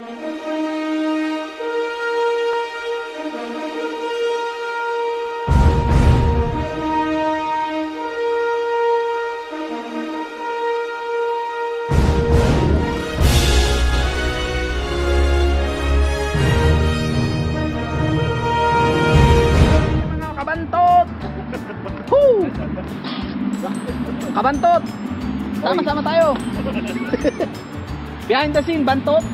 Kabantot! Sama-sama tayo! Behind the scene, bantot!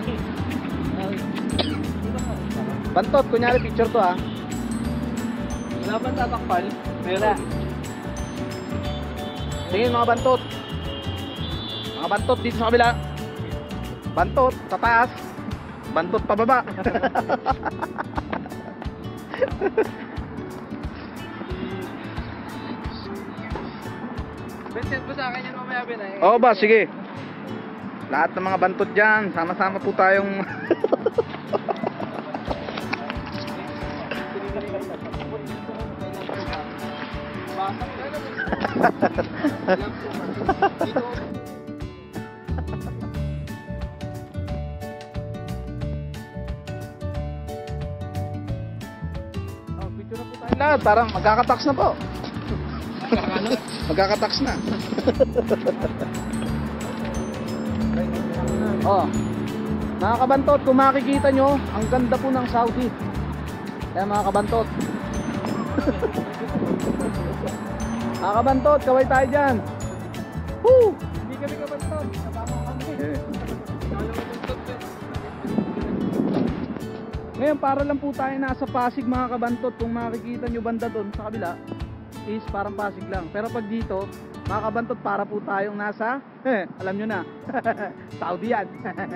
Bantot, kunyari picture to ha. Wala bang tatakpan? Meron. Tingin mga bantot. Mga bantot dito sa kabila. Bantot, sa taas. Bantot pababa. Send mo sa akin yan mamaya, Binay. Oo ba, sige. Lahat ng mga bantot dyan, sama-sama po tayong picture na po tayo lahat, parang magkakatax na po. Magkakatax na. Oh. Mga kabantot, kung makikita nyo, ang ganda po ng Saudi. Kaya mga kabantot. Mga kabantot, kaway tayo dyan. Woo! Hindi kami kabantot. Kasama kami. Ngayon, para lang po tayo nasa Pasig mga kabantot. Kung makikita nyo banda doon sa kabila, is parang Pasig lang. Pero pag dito, mga kabantot, para po tayong nasa alam nyo na. Saudi yan.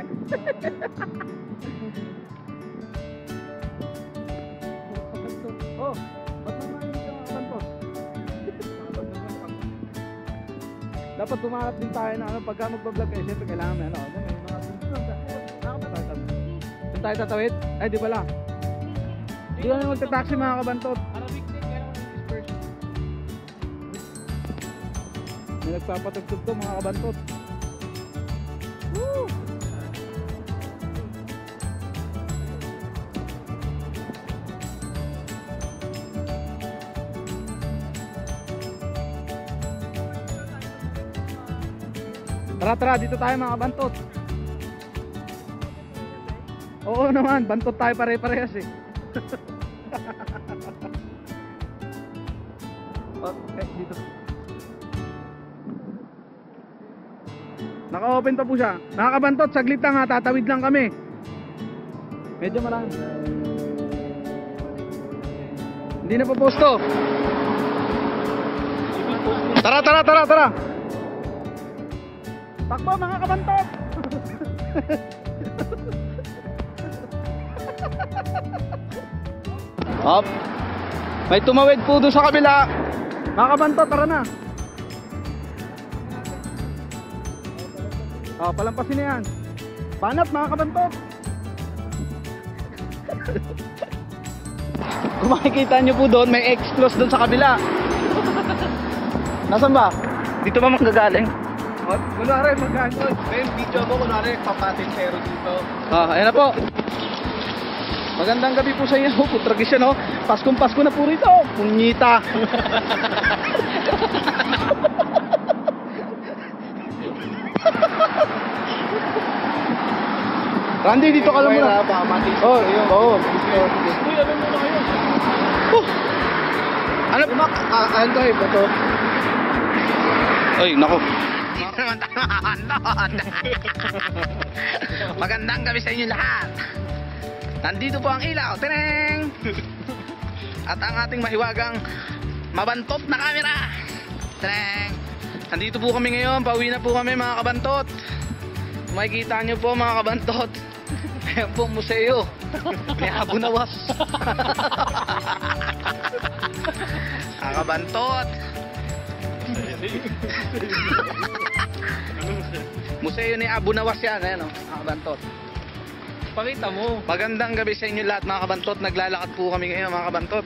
Oh, ba't naman yun mga kabantot? Dapat tumarap din tayo na ano, pagka magbablog kayo, siyempre kailangan may ano, may mga doon tayo tatawid? Ay di pala. Di kami magta-taxi mga kabantot. May nagpapatugtog to mga kabantot. Woo! Tara, dito tayo mga kabantot. Oo naman, bantot tayo pare-parehas eh. Okay, dito. Naka-open pa po siya. Nakakabantot, saglit lang ha, tatawid lang kami. Medyo marami. Hindi na po posto. Tara. Takbo mga kabantot. Hop. May tumawid po doon sa kabila. Mga kabantot, tara na. Oh, palampasin na yan. Banat mga kabantot. Kung makikita nyo po doon, may X-Close doon sa kabila. Nasaan ba? Dito ba manggagaling? Kunwari, magkano? May video mo, kunwari, papatin pero dito. Ayan na po. Magandang gabi po sa inyo. Putragis yan, no? Paskong Pasko na po rito. Punyita. Randy, dito ka lang muna. Oo. Uy, ano muna kayo? Ano? Ano tayo ba to? Ay, nako. Magandang gabi sa inyo lahat. Nandito po ang ilaw. Tineng! At ang ating mahiwagang mabantot na camera. Tineng! Nandito po kami ngayon. Pauwi na po kami mga kabantot. Makikita nyo po mga kabantot. Ayan po museo. May Abu Nawas. Mga kabantot. Museo ni Abu Nawas yan. Ayan o, mga kabantot. Pakita mo. Magandang gabi sa inyo lahat mga kabantot. Naglalakad po kami ngayon mga kabantot.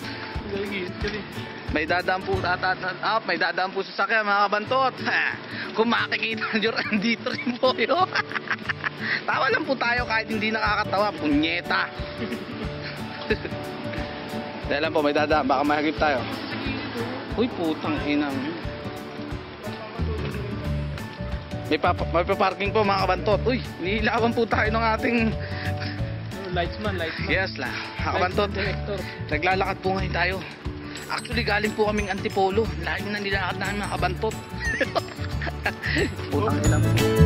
May dadaan po sa sakya mga kabantot. Kung makikita nyo, andito rin po yun. Tawa lang po tayo kahit hindi nakakatawa. Punyeta. Dahil lang po, may dadaan. Baka mahagip tayo. Uy, putang inang. May parking po mga kabantot. Uy, nilawan po tayo ng ating... Lightsman. Yes lang. Mga kabantot. Naglalakad po ngayon tayo. Actually, galing po kaming Antipolo. Layo na nilakad namin mga kabantot. Putang ilang.